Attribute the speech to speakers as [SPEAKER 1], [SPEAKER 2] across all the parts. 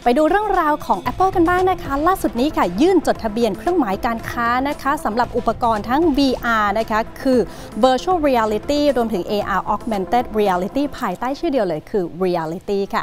[SPEAKER 1] ไปดูเรื่องราวของ Apple กันบ้างนะคะล่าสุดนี้ค่ะยื่นจดทะเบียนเครื่องหมายการค้านะคะสำหรับอุปกรณ์ทั้ง VR นะคะคือ Virtual Reality รวมถึง AR Augmented Reality ภายใต้ชื่อเดียวเลยคือ Reality ค่ะ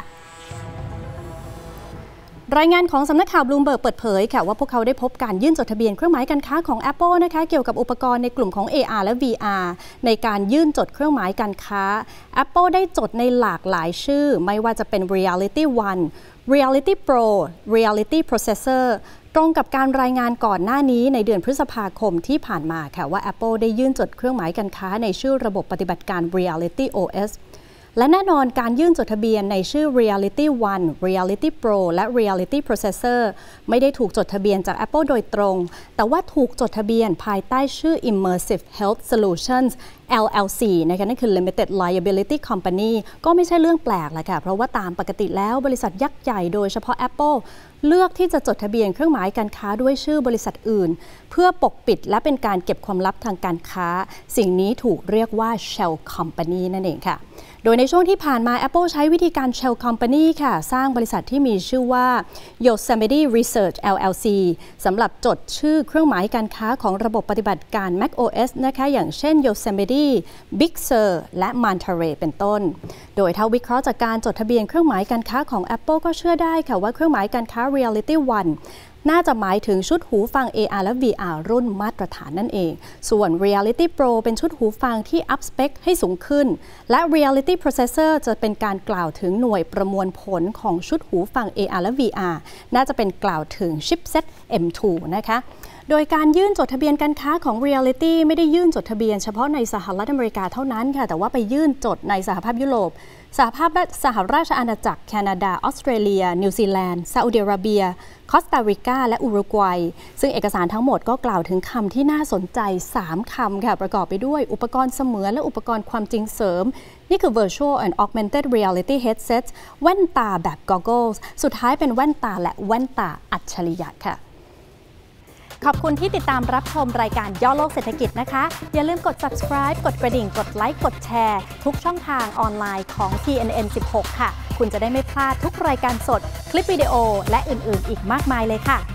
[SPEAKER 1] รายงานของสำนักข่าว Bloomberg เปิดเผยค่ะว่าพวกเขาได้พบการยื่นจดทะเบียนเครื่องหมายการค้าของ Apple นะคะเกี่ยวกับอุปกรณ์ในกลุ่มของ AR และ VR ในการยื่นจดเครื่องหมายการค้า Apple ได้จดในหลากหลายชื่อไม่ว่าจะเป็น Reality One Reality Pro Reality Processor ตรงกับการรายงานก่อนหน้านี้ในเดือนพฤษภาคมที่ผ่านมาค่ะว่า Apple ได้ยื่นจดเครื่องหมายการค้าในชื่อระบบปฏิบัติการ Reality OSและแน่นอนการยื่นจดทะเบียนในชื่อ Reality One Reality Pro และ Reality Processor ไม่ได้ถูกจดทะเบียนจาก Apple โดยตรงแต่ว่าถูกจดทะเบียนภายใต้ชื่อ Immersive Health Solutions LLC นะคะนั่นคือ Limited Liability Company ก็ไม่ใช่เรื่องแปลกแหละค่ะเพราะว่าตามปกติแล้วบริษัทยักษ์ใหญ่โดยเฉพาะ Apple เลือกที่จะจดทะเบียนเครื่องหมายการค้าด้วยชื่อบริษัทอื่นเพื่อปกปิดและเป็นการเก็บความลับทางการค้าสิ่งนี้ถูกเรียกว่า Shell Company นั่นเองค่ะโดยในช่วงที่ผ่านมา Apple ใช้วิธีการ Shell Company ค่ะสร้างบริษัทที่มีชื่อว่า Yosemite Research LLC สำหรับจดชื่อเครื่องหมายการค้าของระบบปฏิบัติการ macOS นะคะอย่างเช่น Yosemite Big Sur และ Monterey เป็นต้นโดยถ้าวิเคราะห์จากการจดทะเบียนเครื่องหมายการค้าของ Apple ก็เชื่อได้ค่ะว่าเครื่องหมายการค้า Reality One น่าจะหมายถึงชุดหูฟัง AR และ VR รุ่นมาตรฐานนั่นเองส่วน Reality Pro เป็นชุดหูฟังที่อัพสเปคให้สูงขึ้นและ Reality Processor จะเป็นการกล่าวถึงหน่วยประมวลผลของชุดหูฟัง AR และ VR น่าจะเป็นกล่าวถึง Chipset M2 นะคะโดยการยื่นจดทะเบียนการค้าของ Reality ไม่ได้ยื่นจดทะเบียนเฉพาะในสหรัฐอเมริกาเท่านั้นค่ะแต่ว่าไปยื่นจดในสหภาพยุโรปสหราชอาณาจักรแคนาดาออสเตรเลียนิวซีแลนด์ซาอุดิอาระเบียคอสตาริกาและอุรุกวัยซึ่งเอกสารทั้งหมดก็กล่าวถึงคำที่น่าสนใจ3คำค่ะประกอบไปด้วยอุปกรณ์เสมือนและอุปกรณ์ความจริงเสริมนี่คือ Virtual and Augmented Reality Headsets แว่นตาแบบ Goggles สุดท้ายเป็นแว่นตาและแว่นตาอัจฉริยะค่ะขอบคุณที่ติดตามรับชมรายการย่อโลกเศรษฐกิจนะคะอย่าลืมกด subscribe กดกระดิ่งกดไลค์กดแชร์ทุกช่องทางออนไลน์ของ TNN 16 ค่ะคุณจะได้ไม่พลาดทุกรายการสดคลิปวิดีโอและอื่นๆอีกมากมายเลยค่ะ